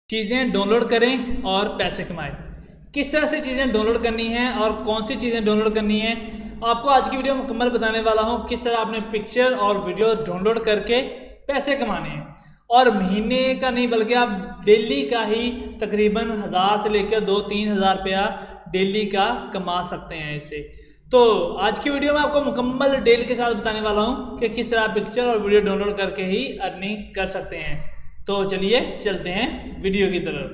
चीज़ें डाउनलोड करें और पैसे कमाएं। किस तरह से चीज़ें डाउनलोड करनी है और कौन सी चीज़ें डाउनलोड करनी है आपको आज की वीडियो मुकम्मल बताने वाला हूं। किस तरह आपने पिक्चर और वीडियो डाउनलोड करके पैसे कमाने हैं और महीने का नहीं बल्कि आप डेली का ही तकरीबन 1000 से लेकर 2-3 हज़ार रुपया डेली का कमा सकते हैं इससे। तो आज की वीडियो में आपको मुकम्मल डिटेल के साथ बताने वाला हूं कि किस तरह पिक्चर और वीडियो डाउनलोड करके ही अर्निंग कर सकते हैं। तो चलिए चलते हैं वीडियो की तरफ।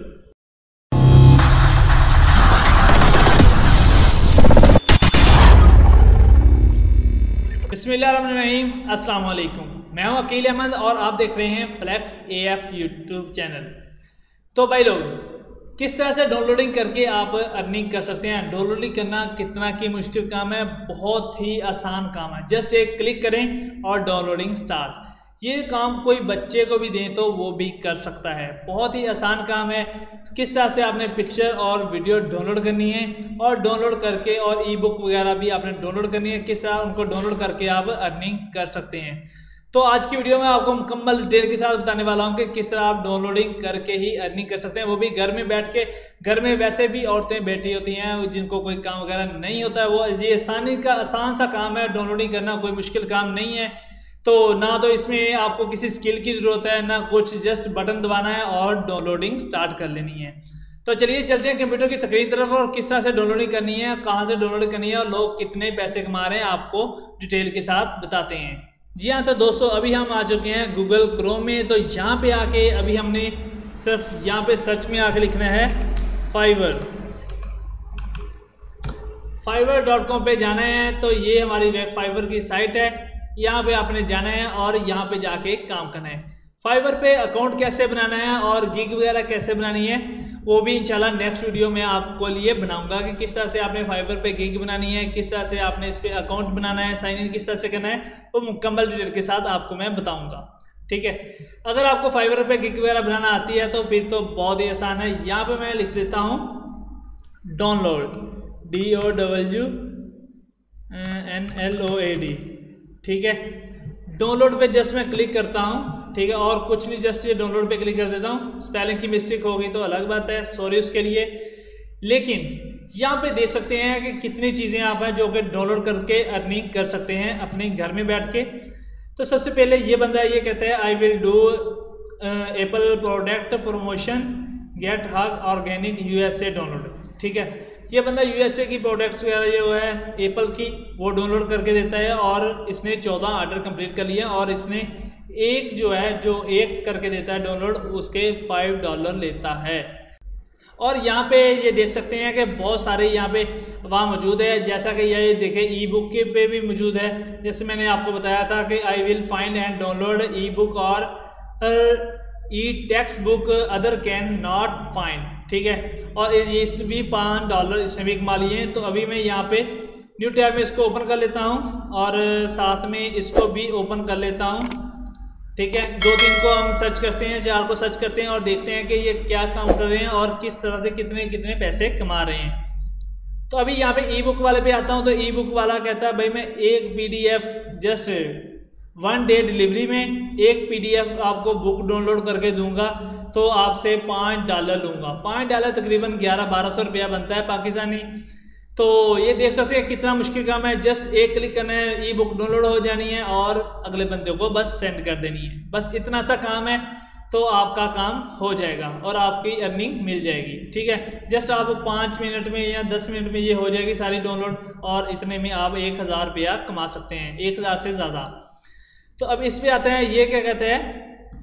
बिस्मिल्लाहिर्रहमानिर्रहीम, अस्सलाम वालेकुम। मैं हूं अकील अहमद और आप देख रहे हैं फ्लेक्स एएफ यूट्यूब चैनल। तो भाई लोग, किस तरह से डाउनलोडिंग करके आप अर्निंग कर सकते हैं। डाउनलोडिंग करना कितना की मुश्किल काम है, बहुत ही आसान काम है। जस्ट एक क्लिक करें और डाउनलोडिंग स्टार्ट। ये काम कोई बच्चे को भी दें तो वो भी कर सकता है। बहुत ही आसान काम है। किस तरह से आपने पिक्चर और वीडियो डाउनलोड करनी है और डाउनलोड करके और ई बुक वगैरह भी आपने डाउनलोड करनी है। किस तरह उनको डाउनलोड करके आप अर्निंग कर सकते हैं। तो आज की वीडियो में आपको मुकम्मल डिटेल के साथ बताने वाला हूं कि किस तरह आप डाउनलोडिंग करके ही अर्निंग कर सकते हैं, वो भी घर में बैठ के। घर में वैसे भी औरतें बैठी होती हैं जिनको कोई काम वगैरह नहीं होता है, वो ये आसान सा काम है। डाउनलोडिंग करना कोई मुश्किल काम नहीं है। तो ना तो इसमें आपको किसी स्किल की ज़रूरत है ना कुछ, जस्ट बटन दबाना है और डाउनलोडिंग स्टार्ट कर लेनी है। तो चलिए चलते हैं कंप्यूटर की स्क्रीन तरफ और किस तरह से डाउनलोडिंग करनी है, कहाँ से डाउनलोड करनी है और लोग कितने पैसे कमा रहे हैं आपको डिटेल के साथ बताते हैं। जी हाँ, तो दोस्तों अभी हम आ चुके हैं गूगल क्रोम में। तो यहाँ पे आके अभी हमने सिर्फ यहाँ पे सर्च में आके लिखना है fiverr.com पे जाना है। तो ये हमारी वेब फाइवर की साइट है, यहाँ पे आपने जाना है और यहाँ पे जाके काम करना है। फाइवर पे अकाउंट कैसे बनाना है और गिग वगैरह कैसे बनानी है वो भी इंशाल्लाह नेक्स्ट वीडियो में आपको लिए बनाऊंगा कि किस तरह से आपने फाइवर पे गिग बनानी है, किस तरह से आपने इस पे अकाउंट बनाना है, साइन इन किस तरह से करना है, वो मुकम्मल डिटेल के साथ आपको मैं बताऊंगा। ठीक है, अगर आपको फाइवर पे गिग वगैरह बनाना आती है तो फिर तो बहुत ही आसान है। यहाँ पे मैं लिख देता हूँ डाउनलोड, DOWNLOAD। ठीक है, डाउनलोड पे जस्ट मैं क्लिक करता हूँ। ठीक है, और कुछ नहीं, जस्ट ये डाउनलोड पे क्लिक कर देता हूँ। स्पेलिंग की मिस्टेक हो गई तो अलग बात है, सॉरी उसके लिए। लेकिन यहाँ पे देख सकते हैं कि कितनी चीज़ें आप हैं जो कि डाउनलोड करके अर्निंग कर सकते हैं अपने घर में बैठ के। तो सबसे पहले ये बंदा ये कहता है I will do Apple product promotion get hug organic USA download. ठीक है, ये बंदा USA की प्रोडक्ट्स वगैरह जो है एप्पल की वो डाउनलोड करके देता है और इसने 14 ऑर्डर कंप्लीट कर लिए और इसने एक जो है जो एक करके देता है डाउनलोड, उसके $5 लेता है। और यहाँ पे ये देख सकते हैं कि बहुत सारे यहाँ पे वहाँ मौजूद है, जैसा कि ये देखें ई बुक के पे भी मौजूद है। जैसे मैंने आपको बताया था कि I will find and download e book और e text book other can not find. ठीक है, और इस भी $5 इसने भी कमा लिए हैं। तो अभी मैं यहाँ पे न्यू टैब में इसको ओपन कर लेता हूँ और साथ में इसको भी ओपन कर लेता हूँ। ठीक है, 2-3 को हम सर्च करते हैं, 4 को सर्च करते हैं और देखते हैं कि ये क्या काम कर रहे हैं और किस तरह से कितने कितने पैसे कमा रहे हैं। तो अभी यहाँ पे ई बुक वाले पे आता हूँ। तो ई बुक वाला कहता है भाई मैं एक PDF जस्ट 1 डे डिलीवरी में एक PDF आपको बुक डाउनलोड करके दूंगा तो आपसे $5 लूँगा। $5 तकरीबन 1100-1200 रुपया बनता है पाकिस्तानी। तो ये देख सकते हैं कितना मुश्किल काम है। जस्ट एक क्लिक करना है, ई बुक डाउनलोड हो जानी है और अगले बंदे को बस सेंड कर देनी है। बस इतना सा काम है तो आपका काम हो जाएगा और आपकी अर्निंग मिल जाएगी। ठीक है, जस्ट आप 5 मिनट में या 10 मिनट में ये हो जाएगी सारी डाउनलोड और इतने में आप 1000 रुपया कमा सकते हैं, 1000 से ज़्यादा। तो अब इस पर आते हैं, ये क्या कहते हैं,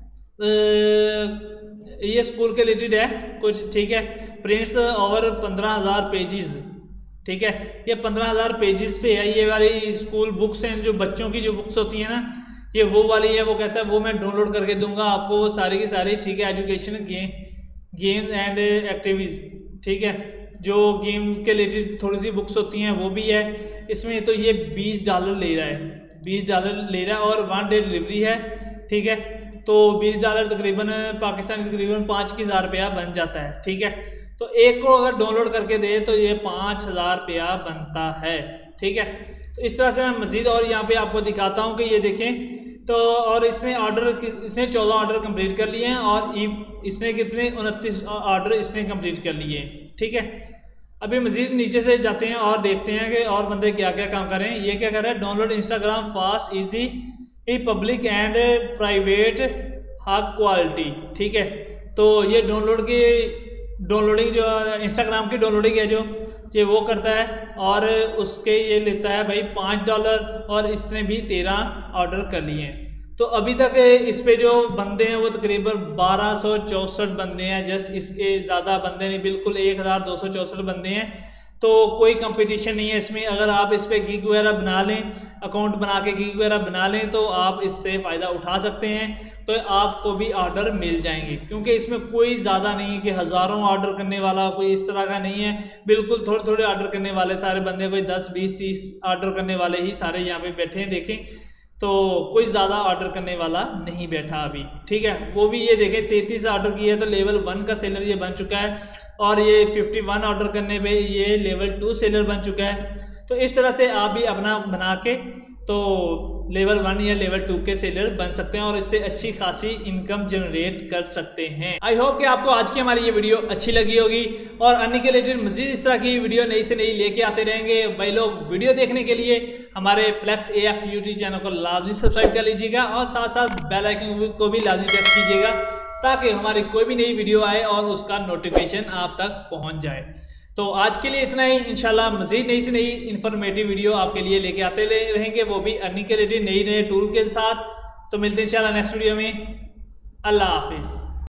ये स्कूल के रिलेटेड है कुछ। ठीक है, प्रिंट्स ओवर 15,000 पेजेस। ठीक है, ये 15,000 पेजेस पे है। ये वाली स्कूल बुक्स हैं, जो बच्चों की जो बुक्स होती हैं ना, ये वो वाली है। वो कहता है वो मैं डाउनलोड करके दूंगा आपको वो सारी की सारी। ठीक है, एजुकेशन गेम्स एंड एक्टिविटीज। ठीक है, जो गेम्स के रिलेटेड थोड़ी सी बुक्स होती हैं वो भी है इसमें। तो ये $20 ले रहा है, $20 ले रहा है और 1 डे डिलीवरी है। ठीक है, तो $20 तकरीबन पाकिस्तान के तकरीबन 5,000 रुपया बन जाता है। ठीक है, तो एक को अगर डाउनलोड करके दे तो ये 5,000 रुपया बनता है। ठीक है, तो इस तरह से मैं मज़ीद और यहाँ पे आपको दिखाता हूँ कि ये देखें तो और इसने 14 ऑर्डर कंप्लीट कर लिए हैं और इसने कितने 29 ऑर्डर इसने कंप्लीट कर लिए हैं। ठीक है, अभी मजीद नीचे से जाते हैं और देखते हैं कि और बंदे क्या क्या काम कर रहे हैं। ये क्या कर रहा है, download Instagram fast easy public and private high quality. ठीक है, तो ये डाउनलोडिंग जो इंस्टाग्राम की डाउनलोडिंग है जो ये वो करता है और उसके ये लेता है भाई $5 और इसने भी 13 ऑर्डर कर लिए हैं। तो अभी तक इस पे जो बंदे हैं वो तकरीबन 1264 बंदे हैं, जस्ट इसके ज़्यादा बंदे नहीं, बिल्कुल 1264 बंदे हैं। तो कोई कंपटीशन नहीं है इसमें। अगर आप इस पे गिग वगैरह बना लें, अकाउंट बना के गिग वगैरह बना लें तो आप इससे फ़ायदा उठा सकते हैं, तो आपको भी ऑर्डर मिल जाएंगे। क्योंकि इसमें कोई ज़्यादा नहीं है कि हज़ारों ऑर्डर करने वाला, कोई इस तरह का नहीं है। बिल्कुल थोड़े थोड़े ऑर्डर करने वाले सारे बंदे, कोई 10 20 30 ऑर्डर करने वाले ही सारे यहाँ पे बैठे हैं। देखें तो कोई ज़्यादा ऑर्डर करने वाला नहीं बैठा अभी। ठीक है, वो भी ये देखें 33 ऑर्डर किया तो लेवल 1 का सेलर ये बन चुका है और ये 51 ऑर्डर करने पे ये लेवल 2 सेलर बन चुका है। तो इस तरह से आप भी अपना बना के तो लेवल 1 या लेवल 2 के सेलर बन सकते हैं और इससे अच्छी खासी इनकम जनरेट कर सकते हैं। आई होप कि आपको आज की हमारी ये वीडियो अच्छी लगी होगी और अर्निंग के रिलेटेड मजीद इस तरह की वीडियो नई से नई लेके आते रहेंगे। भाई लोग वीडियो देखने के लिए हमारे फ्लेक्स AF यूट्यूब चैनल को लाजमी सब्सक्राइब कर लीजिएगा और साथ साथ बेल आइकन को भी लाजमी प्रेस कीजिएगा ताकि हमारी कोई भी नई वीडियो आए और उसका नोटिफिकेशन आप तक पहुँच जाए। तो आज के लिए इतना ही। इंशाल्लाह मज़ीद नई से नई इन्फॉर्मेटिव वीडियो आपके लिए लेके आते रहेंगे, वो भी अर्निंग के रिलेटेड नए टूल के साथ। तो मिलते हैं इंशाल्लाह नेक्स्ट वीडियो में। अल्लाह हाफिज़।